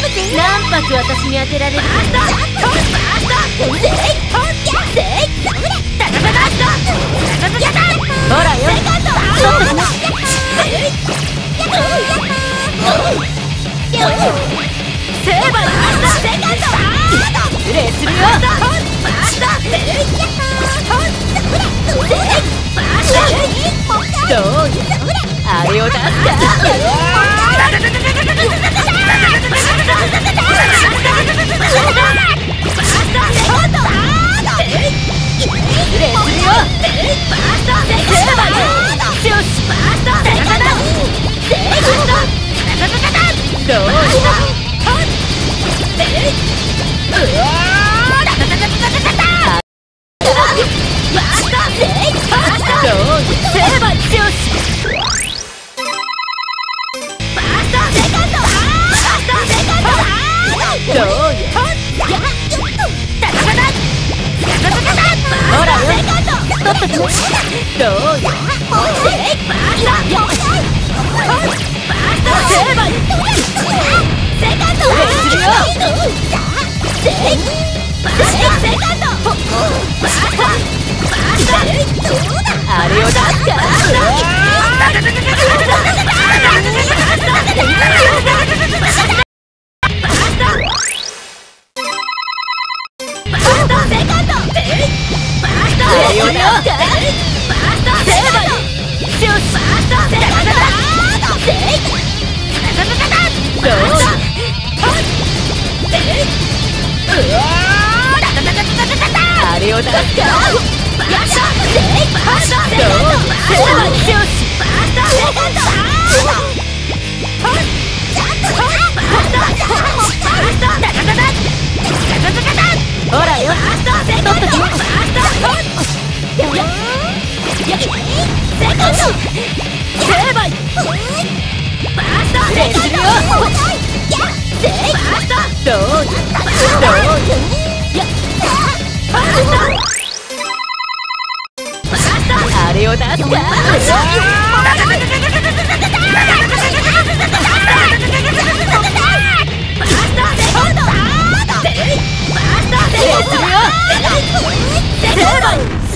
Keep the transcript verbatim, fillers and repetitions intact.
何発私に当てられるか。ほらよ、成敗失礼するよ。どうよ、あれを出すか。失礼するよ。どうよ、あれを出すか。あれを出すか。ほらよ、どうよ、あれを出すか。成敗